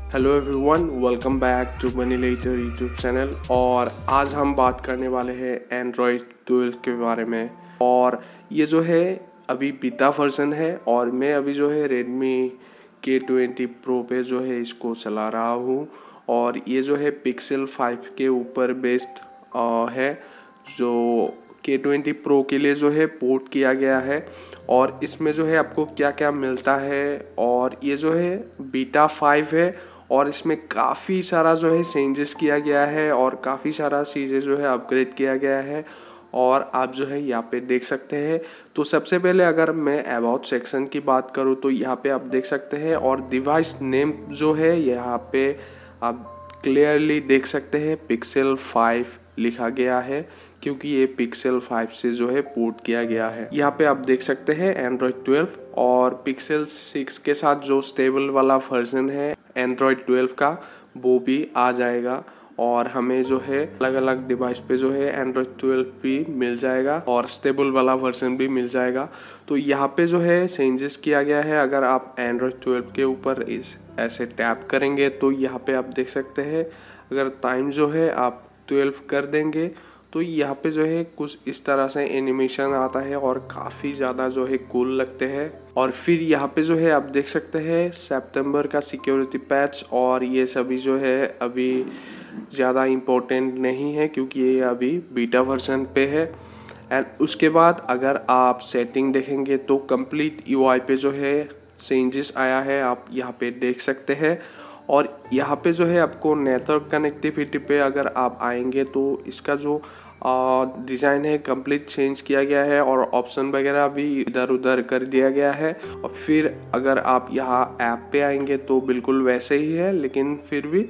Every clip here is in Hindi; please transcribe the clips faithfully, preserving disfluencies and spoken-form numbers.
Hello everyone, welcome back to money letter YouTube channel. और आज हम बात करने वाले हैं एंड्रॉयड ट्वेल्व के बारे में। और ये जो है अभी बीटा वर्जन है और मैं अभी जो है रेडमी के ट्वेंटी प्रो पे जो है इसको चला रहा हूँ। और ये जो है पिक्सल फाइव के ऊपर बेस्ड है, जो के ट्वेंटी प्रो के लिए जो है पोर्ट किया गया है। और इसमें जो है आपको क्या क्या मिलता है, और ये जो है बीटा फाइव है और इसमें काफ़ी सारा जो है चेंजेस किया गया है और काफ़ी सारा चीज़ें जो है अपग्रेड किया गया है। और आप जो है यहाँ पे देख सकते हैं। तो सबसे पहले अगर मैं अबाउट सेक्शन की बात करूँ तो यहाँ पे आप देख सकते हैं, और डिवाइस नेम जो है यहाँ पे आप क्लियरली देख सकते हैं पिक्सल फाइव लिखा गया है, क्योंकि ये पिक्सल फाइव से जो है पोर्ट किया गया है। यहाँ पे आप देख सकते हैं एंड्रॉयड ट्वेल्व और पिक्सल सिक्स के साथ जो स्टेबल वाला वर्जन है एंड्रॉयड ट्वेल्व का वो भी आ जाएगा। और हमें जो है अलग अलग डिवाइस पे जो है एंड्रॉयड ट्वेल्व भी मिल जाएगा और स्टेबल वाला वर्जन भी मिल जाएगा। तो यहाँ पे जो है चेंजेस किया गया है। अगर आप एंड्रॉयड ट्वेल्व के ऊपर इस ऐसे टैप करेंगे तो यहाँ पे आप देख सकते हैं, अगर टाइम जो है आप ट्वेल्व कर देंगे तो यहाँ पे जो है कुछ इस तरह से एनिमेशन आता है और काफ़ी ज़्यादा जो है कूल लगते हैं। और फिर यहाँ पे जो है आप देख सकते हैं सितंबर का सिक्योरिटी पैच, और ये सभी जो है अभी ज़्यादा इम्पोर्टेंट नहीं है क्योंकि ये अभी बीटा वर्जन पे है। एंड उसके बाद अगर आप सेटिंग देखेंगे तो कंप्लीट यूआई पे जो है चेंजेस आया है, आप यहाँ पे देख सकते हैं। और यहाँ पे जो है आपको नेटवर्क कनेक्टिविटी पे अगर आप आएंगे तो इसका जो डिज़ाइन है कंप्लीट चेंज किया गया है और ऑप्शन वगैरह भी इधर उधर कर दिया गया है। और फिर अगर आप यहाँ ऐप पे आएंगे तो बिल्कुल वैसे ही है, लेकिन फिर भी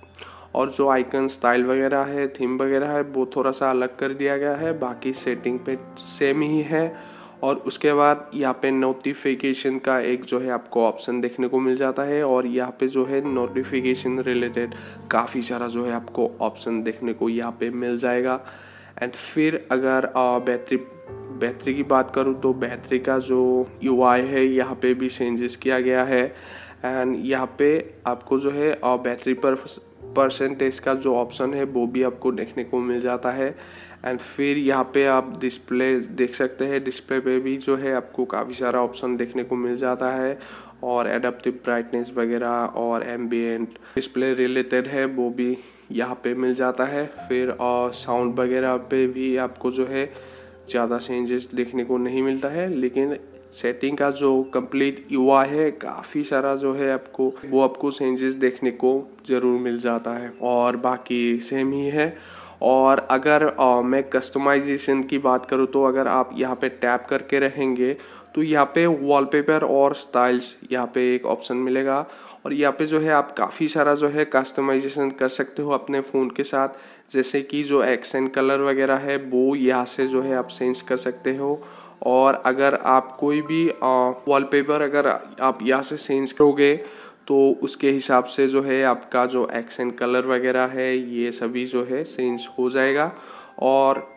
और जो आइकन स्टाइल वगैरह है, थीम वगैरह है, वो थोड़ा सा अलग कर दिया गया है। बाकी सेटिंग पे सेम ही है। और उसके बाद यहाँ पे नोटिफिकेशन का एक जो है आपको ऑप्शन देखने को मिल जाता है, और यहाँ पे जो है नोटिफिकेशन रिलेटेड काफ़ी सारा जो है आपको ऑप्शन देखने को यहाँ पे मिल जाएगा। एंड फिर अगर बैटरी बैटरी की बात करूँ तो बैटरी का जो यूआई है यहाँ पे भी चेंजेस किया गया है। एंड यहाँ पे आपको जो है बैटरी पर परसेंटेज का जो ऑप्शन है वो भी आपको देखने को मिल जाता है। एंड फिर यहाँ पे आप डिस्प्ले देख सकते हैं, डिस्प्ले पे भी जो है आपको काफ़ी सारा ऑप्शन देखने को मिल जाता है, और एडाप्टिव ब्राइटनेस वगैरह और एम्बिएंट डिस्प्ले रिलेटेड है वो भी यहाँ पे मिल जाता है। फिर और साउंड वगैरह पे भी आपको जो है ज़्यादा चेंजेस देखने को नहीं मिलता है, लेकिन सेटिंग का जो कंप्लीट यूआई है काफ़ी सारा जो है आपको वो आपको चेंजेस देखने को ज़रूर मिल जाता है, और बाकी सेम ही है। और अगर आ, मैं कस्टमाइजेशन की बात करूँ तो अगर आप यहाँ पे टैप करके रहेंगे तो यहाँ पे वॉलपेपर और स्टाइल्स यहाँ पे एक ऑप्शन मिलेगा, और यहाँ पे जो है आप काफ़ी सारा जो है कस्टमाइजेशन कर सकते हो अपने फ़ोन के साथ। जैसे कि जो एक्सेंट कलर वगैरह है वो यहाँ से जो है आप चेंज कर सकते हो। और अगर आप कोई भी वॉलपेपर अगर आप यहाँ से चेंज करोगे तो उसके हिसाब से जो है आपका जो एक्सेंट कलर वगैरह है ये सभी जो है चेंज हो जाएगा। और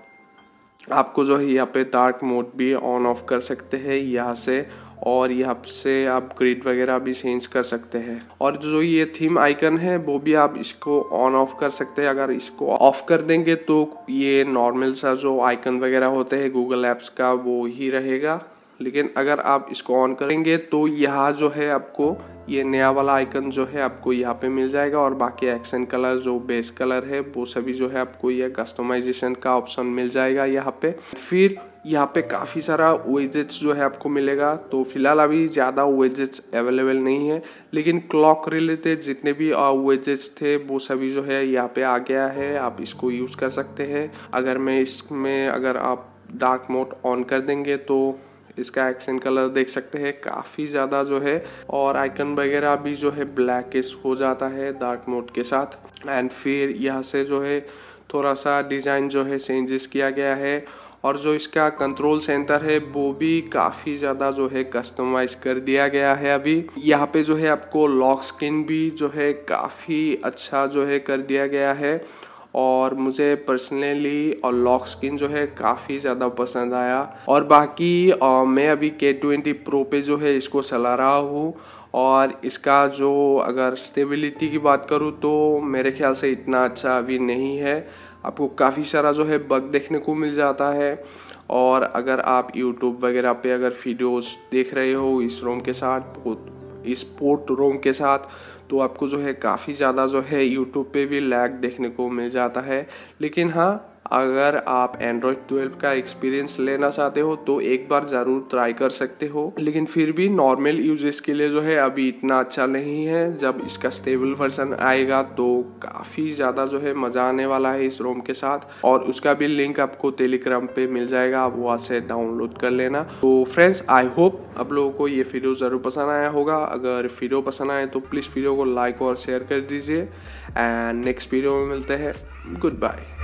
आपको जो है यहाँ पे डार्क मोड भी ऑन ऑफ कर सकते हैं यहाँ से, और यहाँ से आप ग्रिड वगैरह भी चेंज कर सकते हैं। और जो ये थीम आइकन है वो भी आप इसको ऑन ऑफ कर सकते हैं। अगर इसको ऑफ कर देंगे तो ये नॉर्मल सा जो आइकन वगैरह होते हैं गूगल एप्स का वो ही रहेगा, लेकिन अगर आप इसको ऑन करेंगे तो यहाँ जो है आपको ये नया वाला आइकन जो है आपको यहाँ पे मिल जाएगा, और बाकी एक्सेंट कलर जो बेस कलर है वो सभी जो है आपको ये कस्टमाइजेशन का ऑप्शन मिल जाएगा यहाँ पे। फिर यहाँ पे काफ़ी सारा वेजेट्स जो है आपको मिलेगा। तो फिलहाल अभी ज़्यादा वेजेट्स अवेलेबल नहीं है, लेकिन क्लॉक रिलेटेड जितने भी वेजेट्स थे वो सभी जो है यहाँ पे आ गया है, आप इसको यूज़ कर सकते हैं। अगर मैं इसमें अगर आप डार्क मोड ऑन कर देंगे तो इसका एक्सेंट कलर देख सकते हैं काफ़ी ज़्यादा जो है, और आइकन वगैरह भी जो है ब्लैकिश हो जाता है डार्क मोड के साथ। एंड फिर यहाँ से जो है थोड़ा सा डिज़ाइन जो है चेंजेस किया गया है, और जो इसका कंट्रोल सेंटर है वो भी काफ़ी ज़्यादा जो है कस्टमाइज कर दिया गया है। अभी यहाँ पे जो है आपको लॉक स्क्रीन भी जो है काफ़ी अच्छा जो है कर दिया गया है, और मुझे पर्सनली और लॉक स्क्रीन जो है काफ़ी ज़्यादा पसंद आया। और बाकी आ, मैं अभी के ट्वेंटी प्रो पे जो है इसको चला रहा हूँ और इसका जो अगर स्टेबिलिटी की बात करूँ तो मेरे ख्याल से इतना अच्छा अभी नहीं है। आपको काफ़ी सारा जो है बग देखने को मिल जाता है। और अगर आप यूट्यूब वगैरह पे अगर वीडियोस देख रहे हो इस रोम के साथ, इस पोर्ट रोम के साथ, तो आपको जो है काफ़ी ज़्यादा जो है यूट्यूब पे भी लैग देखने को मिल जाता है। लेकिन हाँ, अगर आप एंड्रॉयड ट्वेल्व का एक्सपीरियंस लेना चाहते हो तो एक बार ज़रूर ट्राई कर सकते हो। लेकिन फिर भी नॉर्मल यूजेस के लिए जो है अभी इतना अच्छा नहीं है। जब इसका स्टेबल वर्जन आएगा तो काफ़ी ज़्यादा जो है मज़ा आने वाला है इस रोम के साथ। और उसका भी लिंक आपको टेलीग्राम पे मिल जाएगा, आप वहाँ से डाउनलोड कर लेना। तो फ्रेंड्स, आई होप आप लोगों को ये वीडियो ज़रूर पसंद आया होगा। अगर वीडियो पसंद आए तो प्लीज़ वीडियो को लाइक और शेयर कर दीजिए। एंड नेक्स्ट वीडियो में मिलते हैं। Good bye.